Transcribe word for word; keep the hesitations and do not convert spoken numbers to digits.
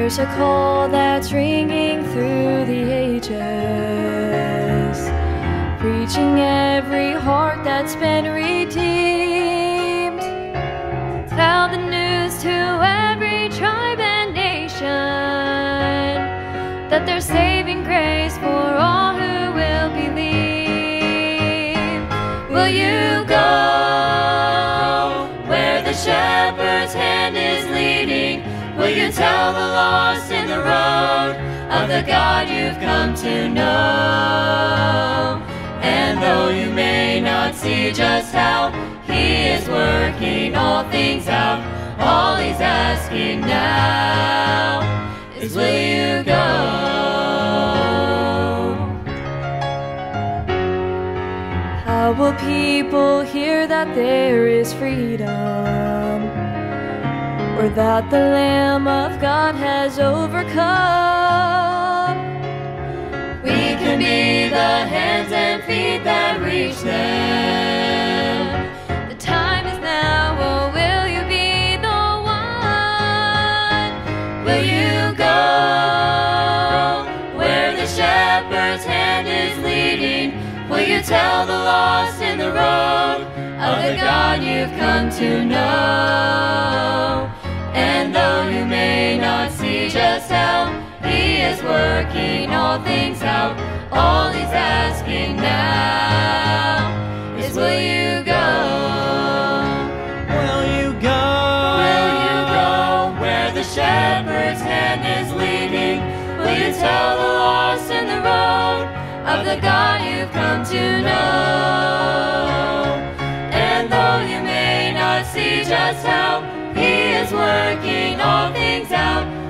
There's a call that's ringing through the ages, reaching every heart that's been redeemed. Tell the news to every tribe and nation that there's saving grace for all who will believe. Will you go where the shepherd's hand is leading? Will you tell the lost in the road of the God you've come to know? And though you may not see just how He is working all things out, all He's asking now is, will you go? How will people hear that there is freedom, or that the Lamb of God has overcome? We can be the hands and feet that reach them. The time is now, oh, will you be the one? Will you go where the shepherd's hand is leading? Will you tell the lost in the road of the God you've come to know? And though you may not see just how He is working all things out, all He's asking now is, will you go? Will you go? Will you go where the shepherd's hand is leading? Will you tell the lost in the road of the God you've come to know? And though you may not see just how He is working all things out,